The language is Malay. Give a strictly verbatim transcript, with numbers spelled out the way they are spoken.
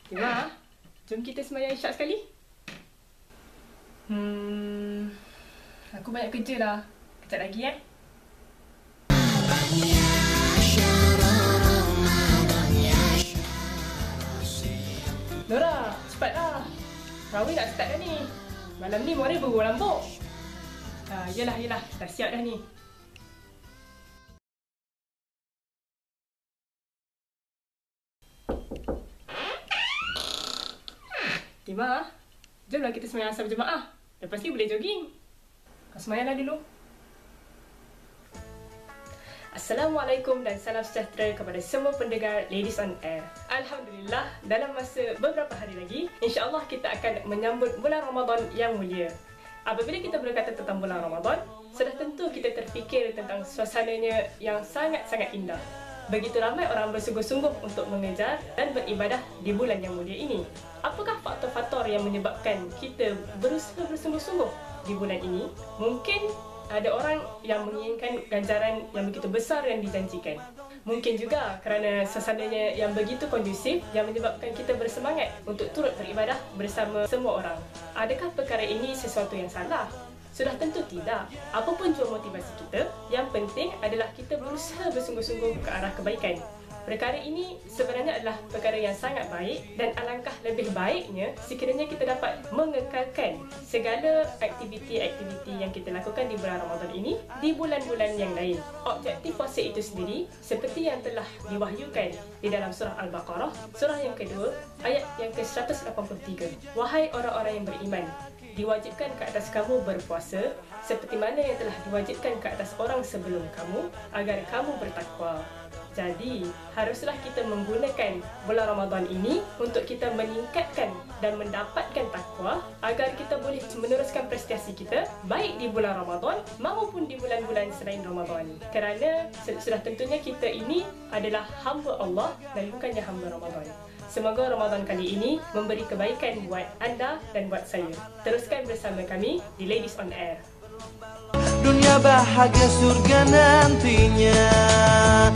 Tima, jom kita sembahyang isyak sekali. Hmm, aku banyak kerja lah. Kejap lagi eh. Nora, cepatlah. Rawih nak start dah ni. Malam ni Mori baru lambuk. Ha, yelah, yelah. Dah siap dah ni. Tima, jomlah kita sembahyang asar berjemaah. Lepas ni boleh jogging. Sembahyanglah dulu. Assalamualaikum dan salam sejahtera kepada semua pendengar Ladies on Air. Alhamdulillah, dalam masa beberapa hari lagi, insya-Allah kita akan menyambut bulan Ramadan yang mulia. Apabila kita berkata tentang bulan Ramadan, sudah tentu kita terfikir tentang suasananya yang sangat-sangat indah. Begitu ramai orang bersungguh-sungguh untuk mengejar dan beribadah di bulan yang mulia ini. Apakah faktor-faktor yang menyebabkan kita berusaha bersungguh-sungguh di bulan ini? Mungkin ada orang yang menginginkan ganjaran yang begitu besar yang dijanjikan. Mungkin juga kerana suasananya yang begitu kondusif yang menyebabkan kita bersemangat untuk turut beribadah bersama semua orang. Adakah perkara ini sesuatu yang salah? Sudah tentu tidak. Apapun jua motivasi kita, yang penting adalah kita berusaha bersungguh-sungguh ke arah kebaikan. Perkara ini sebenarnya adalah perkara yang sangat baik dan alangkah lebih baiknya sekiranya kita dapat mengekalkan segala aktiviti-aktiviti yang kita lakukan di bulan Ramadan ini di bulan-bulan yang lain. Objektif puasa itu sendiri seperti yang telah diwahyukan di dalam surah Al-Baqarah, surah yang kedua, ayat yang ke seratus lapan puluh tiga. Wahai orang-orang yang beriman, diwajibkan ke atas kamu berpuasa seperti mana yang telah diwajibkan ke atas orang sebelum kamu agar kamu bertakwa. Jadi, haruslah kita menggunakan bulan Ramadan ini untuk kita meningkatkan dan mendapatkan takwa agar kita boleh meneruskan prestasi kita baik di bulan Ramadan maupun di bulan-bulan selain Ramadan. Kerana sudah tentunya kita ini adalah hamba Allah dan bukannya hamba Ramadan. Semoga Ramadan kali ini memberi kebaikan buat anda dan buat saya. Teruskan bersama kami di Ladies on Air. Dunia bahagia surga nantinya.